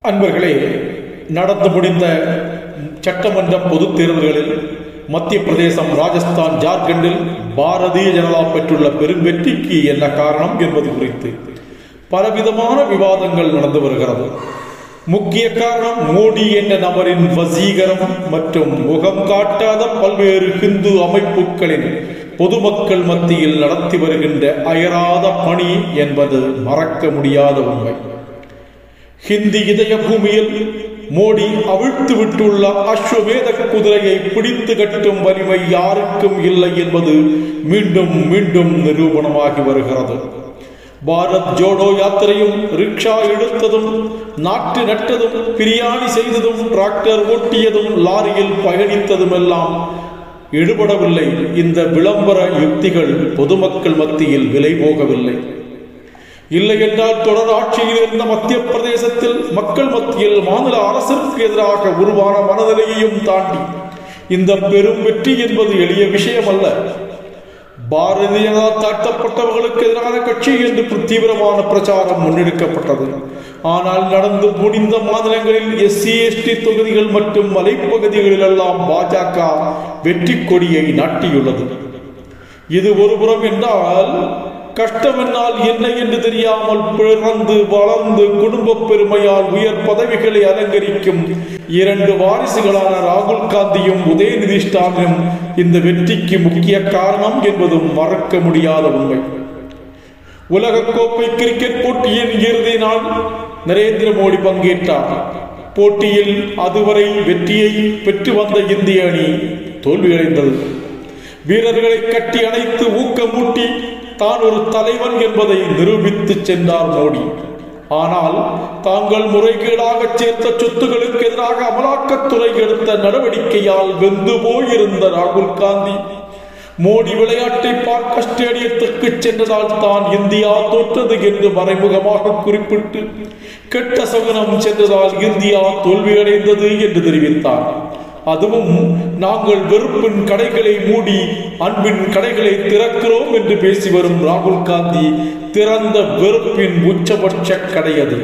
அன்பர்களே, நடந்து முடிந்த சட்டமன்ற பொதுத் தேர்தல்களில் மத்திய பிரதேசம், ராஜஸ்தான், ஜார்க்கண்டில் பாரதிய ஜனதா பெற்றுள்ள பெரும் வெற்றிக்கு என்ன காரணம் என்பது குறித்து பலவிதமான விவாதங்கள் நடந்து வருகிறது. முக்கிய காரணம் மோடி என்ற நபரின் வசீகரம் மற்றும் முகம் காட்டாத பல்வேறு ஹிந்து அமைப்புகளின் பொதுமக்கள் மத்தியில் நடத்தி வருகின்ற அயராத பணி என்பது மறக்க முடியாத உண்மை. ஹிந்தி இதய பூமியில் மோடி அவிழ்த்து விட்டுள்ள அஸ்வமேத குதிரையை பிடித்து கட்டும் வலிமை யாருக்கும் இல்லை என்பது மீண்டும் மீண்டும் நிரூபணமாகி வருகிறது. பாரத் ஜோடோ யாத்திரையும், ரிக்ஷா எடுத்ததும், நாட்டு நட்டதும், பிரியாணி செய்ததும், டிராக்டர் ஓட்டியதும், லாரியில் பயணித்ததும் எல்லாம் எடுபடவில்லை. இந்த விளம்பர யுக்திகள் பொதுமக்கள் மத்தியில் விலை போகவில்லை. இல்லை என்றால் தொடர் ஆட்சியில் இருந்த மத்திய பிரதேசத்தில் மக்கள் மத்தியில் மாநில அரசிற்கு எதிராக உருவான மனநிலையையும் தாண்டி இந்த பெரும் வெற்றி என்பது எளிய விஷயம் அல்ல. பாரதிய ஜனதா தாழ்த்தப்பட்டவர்களுக்கு எதிரான கட்சி என்று தீவிரமான பிரச்சாரம் முன்னெடுக்கப்பட்டது. ஆனால் நடந்து முடிந்த மாநிலங்களில் SC ST தொகுதிகள் மற்றும் மலைப்பகுதிகளில் எல்லாம் பாஜக வெற்றி கொடியை நாட்டியுள்ளது. இது ஒருபுறம் என்றால், கஷ்டம் என்னால் என்ன என்று தெரியாமல் பிறந்து வளர்ந்து குடும்ப பெருமையால் உயர் பதவிகளை அலங்கரிக்கும் இரண்டு வாரிசுகளான ராகுல் காந்தியும் உதயநிதி ஸ்டாலினும் இந்த வெற்றிக்கு முக்கிய காரணம் என்பதும் மறக்க முடியாத உண்மை. உலகக்கோப்பை கிரிக்கெட் போட்டியின் இறுதி நாள் நரேந்திர மோடி பங்கேற்றார். போட்டியில் அதுவரை வெற்றியை பெற்று வந்த இந்திய அணி தோல்வியடைந்தது. வீரர்களை கட்டி அணைத்து ஊக்கமூட்டி தான் ஒரு தலைவன் என்பதை நிரூபித்து சென்றார் மோடி. ஆனால் தாங்கள் முறைகேடாக சேர்த்த சொத்துகளுக்கு எதிராக அமலாக்கத்துறை எடுத்த நடவடிக்கையால் வெந்து போயிருந்த ராகுல் காந்தி மோடி விளையாட்டை பார்க்க ஸ்டேடியத்திற்கு சென்றதால் தான் இந்தியா தோற்றது என்று மறைமுகமாக குறிப்பிட்டு கெட்ட சகுனம் சென்றதால் இந்தியா தோல்வியடைந்தது என்று தெரிவித்தார். அதுவும் நாங்கள் வெறுப்பின் கடைகளை மூடி அன்பின் கடைகளை திறக்கிறோம் என்று பேசி வரும் ராகுல் காந்தி திறந்த வெறுப்பின் உச்சபட்ச கடை அது.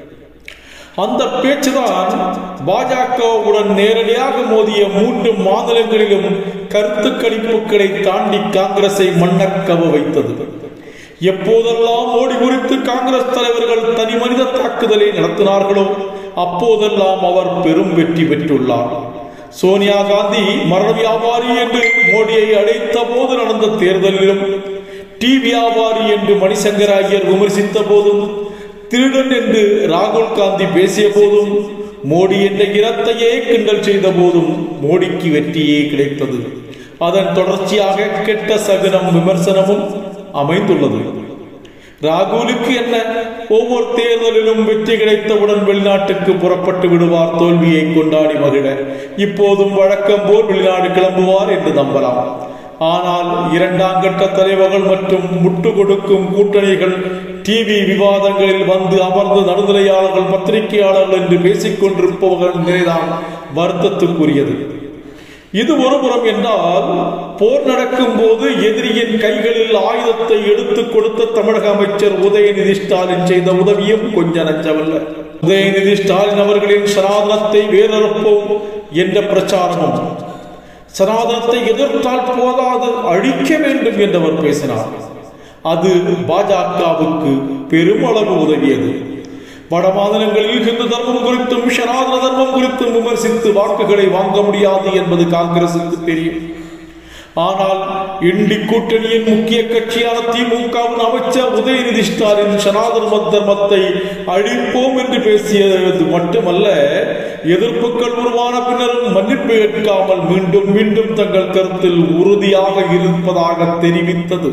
அந்த பேச்சுதான் பாஜகவுடன் நேரடியாக மோதிய 3 மாநிலங்களிலும் கருத்து கணிப்புகளை தாண்டி காங்கிரஸை மண்ணக்கவ வைத்தது. எப்போதெல்லாம் மோடி குறித்து காங்கிரஸ் தலைவர்கள் தனி மனித தாக்குதலை நடத்தினார்களோ அப்போதெல்லாம் அவர் பெரும் வெற்றி பெற்றுள்ளார். சோனியா காந்தி மரண வியாபாரி என்று மோடியை அழைத்த போது நடந்த தேர்தலிலும், டீ வியாபாரி என்று மணிசங்கர் ஐயர் விமர்சித்த போதும், திருடன் என்று ராகுல் காந்தி பேசிய போதும், மோடி என்ற இனத்தையே கிண்டல் செய்த போதும் மோடிக்கு வெற்றியே கிடைத்தது. அதன் தொடர்ச்சியாக கெட்ட சகுனம் விமர்சனமும் அமைந்துள்ளது. ராகுலுக்கு என்ன, ஒவ்வொரு தேர்தலிலும் வெற்றி கிடைத்தவுடன் வெளிநாட்டுக்கு புறப்பட்டு விடுவார், தோல்வியை கொண்டாடி மகிழ. இப்போதும் வழக்கம் போல் வெளிநாடு கிளம்புவார் என்று நம்பலாம். ஆனால் 2ஆம் கட்ட தலைவர்கள் மற்றும் முட்டு கொடுக்கும் கூட்டணிகள் டிவி விவாதங்களில் வந்து அமர்ந்து நடுநிலையாளர்கள், பத்திரிகையாளர்கள் என்று பேசிக் கொண்டிருப்பவர்கள் நிலைதான் வருத்தத்துக்குரியது. இது ஒருபுறம் என்றால், போர் நடக்கும் போது எதிரியின் கைகளில் ஆயுதத்தை எடுத்துக் கொடுத்த தமிழக அமைச்சர் உதயநிதி ஸ்டாலின் செய்த உதவியும் கொஞ்ச நஞ்சமல்ல. உதயநிதி ஸ்டாலின் அவர்களின் சனாதனத்தை வேறறுப்போம் என்ற பிரச்சாரமும், சனாதனத்தை எதிர்த்தால் போதாது அழிக்க வேண்டும் என்றவர் பேசினார். அது பாஜகவுக்கு பெருமளவு உதவியது. வட மாநிலங்களில் ஹிந்து தர்மம் குறித்தும் சனாதன தர்மம் குறித்தும் விமர்சித்து வாக்குகளை வாங்க முடியாது என்பது காங்கிரசுக்கு தெரியும். ஆனால் இண்டி கூட்டணியின் முக்கிய கட்சியான திமுகவின் அமைச்சர் உதயநிதி ஸ்டாலின் சனாதன தர்மத்தை அழிப்போம் என்று பேசியது மட்டுமல்ல, எதிர்ப்புகள் உருவான பின்னரும் மன்னிப்பு ஏற்காமல் மீண்டும் மீண்டும் தங்கள் கருத்தில் உறுதியாக இருப்பதாக தெரிவித்தது.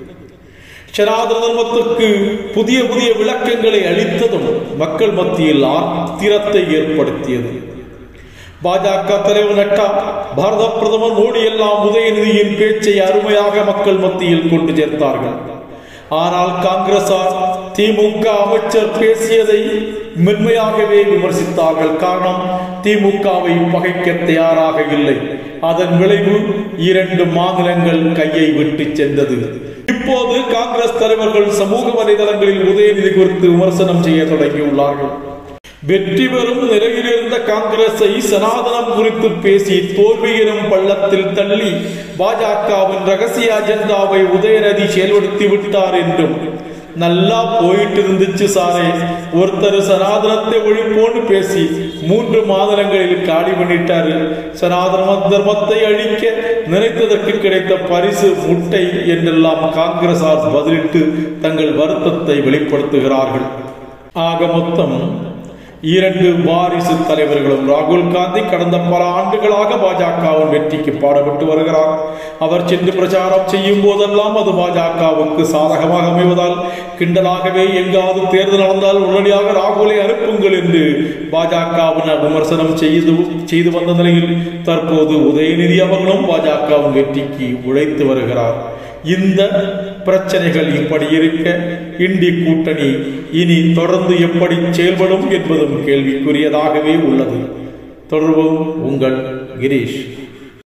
சனாதன தர்மத்துக்கு புதிய புதிய விளக்கங்களை அளித்ததும் மக்கள் மத்தியில் ஆத்திரத்தை ஏற்படுத்தியது. பாஜக தலைவர் நட்டா, பாரத பிரதமர் மோடி எல்லாம் உதயநிதியின் பேச்சை அருமையாக மக்கள் மத்தியில் கொண்டு சேர்த்தார்கள். ஆனால் காங்கிரசார் திமுக அமைச்சர் பேசியதை மென்மையாகவே விமர்சித்தார்கள். காரணம், திமுகவை பகைக்க தயாராக இல்லை. அதன் விளைவு 2 மாநிலங்கள் கையை விட்டு சென்றது. இப்போது காங்கிரஸ் தலைவர்கள் சமூக வலைதளங்களில் உதயநிதி குறித்து விமர்சனம் செய்ய தொடங்கியுள்ளார்கள். வெற்றி பெறும் நிலையில் இருந்த காங்கிரஸை சனாதனம் குறித்து பேசி தோல்வி எனும் பள்ளத்தில் தள்ளி பாஜகவின் ரகசிய அஜெண்டாவை உதயநிதி செயல்படுத்தி விட்டார் என்றும், நல்லா போயிட்டு இருந்துச்சு சாரே, ஒருத்தர் சனாதனத்தை ஒழிப்போன்னு பேசி 3 மாதங்களில் காலி பண்ணிட்டாரு. சனாதன தர்மத்தை அழிக்க நினைத்ததற்கு கிடைத்த பரிசு முட்டை என்றெல்லாம் காங்கிரசார் பதிலிட்டு தங்கள் வருத்தத்தை வெளிப்படுத்துகிறார்கள். ஆக மொத்தம் 2 வாரிசு தலைவர்களும் ராகுல் காந்தி கடந்த பல ஆண்டுகளாக பாஜகவின் வெற்றிக்கு பாடுபட்டு வருகிறார். அவர் சென்று பிரச்சாரம் செய்யும் போதெல்லாம் அது பாஜகவுக்கு சாதகமாக அமைவதால் கிண்டலாகவே எங்காவது தேர்தல் நடந்தால் உடனடியாக ராகுலை அனுப்புங்கள் என்று பாஜகவினர் விமர்சனம் செய்து வந்த நிலையில் தற்போது உதயநிதி அவர்களும் பாஜகவின் வெற்றிக்கு உழைத்து வருகிறார். இந்த பிரச்சனைகள் இப்படி இருக்க இண்டி கூட்டணி இனி தொடர்ந்து எப்படி செயல்படும் என்பதும் கேள்விக்குரியதாகவே உள்ளது. தொடர்வோம். உங்கள் கிரீஷ்.